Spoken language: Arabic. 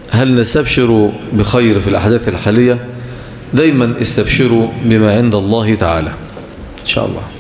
هل نستبشر بخير في الأحداث الحالية؟ دايما استبشروا بما عند الله تعالى إن شاء الله.